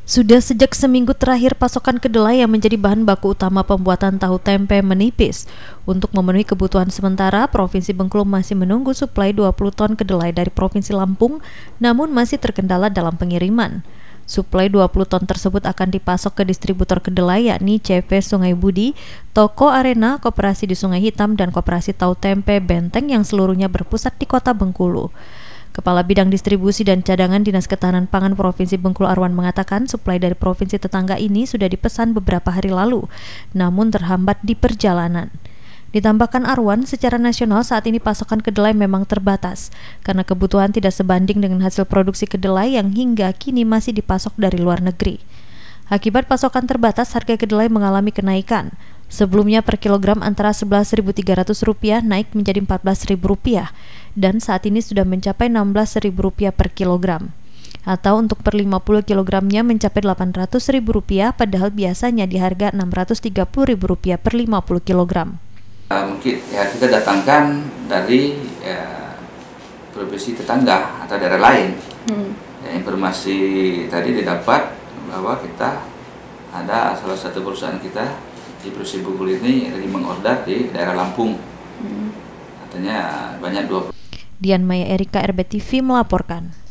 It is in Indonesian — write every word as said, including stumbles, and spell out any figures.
Sudah sejak seminggu terakhir pasokan kedelai yang menjadi bahan baku utama pembuatan tahu tempe menipis. Untuk memenuhi kebutuhan sementara, Provinsi Bengkulu masih menunggu suplai dua puluh ton kedelai dari Provinsi Lampung, namun masih terkendala dalam pengiriman. Suplai dua puluh ton tersebut akan dipasok ke distributor kedelai yakni C V Sungai Budi, Toko Arena, Koperasi di Sungai Hitam, dan Koperasi Tahu Tempe Benteng yang seluruhnya berpusat di Kota Bengkulu. Kepala Bidang Distribusi dan Cadangan Dinas Ketahanan Pangan Provinsi Bengkulu Arwan mengatakan suplai dari provinsi tetangga ini sudah dipesan beberapa hari lalu, namun terhambat di perjalanan. Ditambahkan Arwan, secara nasional saat ini pasokan kedelai memang terbatas, karena kebutuhan tidak sebanding dengan hasil produksi kedelai yang hingga kini masih dipasok dari luar negeri. Akibat pasokan terbatas, harga kedelai mengalami kenaikan. Sebelumnya per kilogram antara sebelas ribu tiga ratus rupiah naik menjadi empat belas ribu rupiah dan saat ini sudah mencapai enam belas ribu rupiah per kilogram. Atau untuk per lima puluh kilogramnya mencapai delapan ratus ribu rupiah padahal biasanya di harga enam ratus tiga puluh ribu rupiah per lima puluh kilogram. Uh, mungkin ya kita datangkan dari ya, provinsi tetangga atau daerah lain. Hmm. Ya, informasi tadi didapat bahwa kita ada salah satu perusahaan kita di Provinsi Bengkulu ini lagi mengorder di daerah Lampung. Hmm. Katanya banyak dua puluh. Dian Maya Erika, R B T V melaporkan.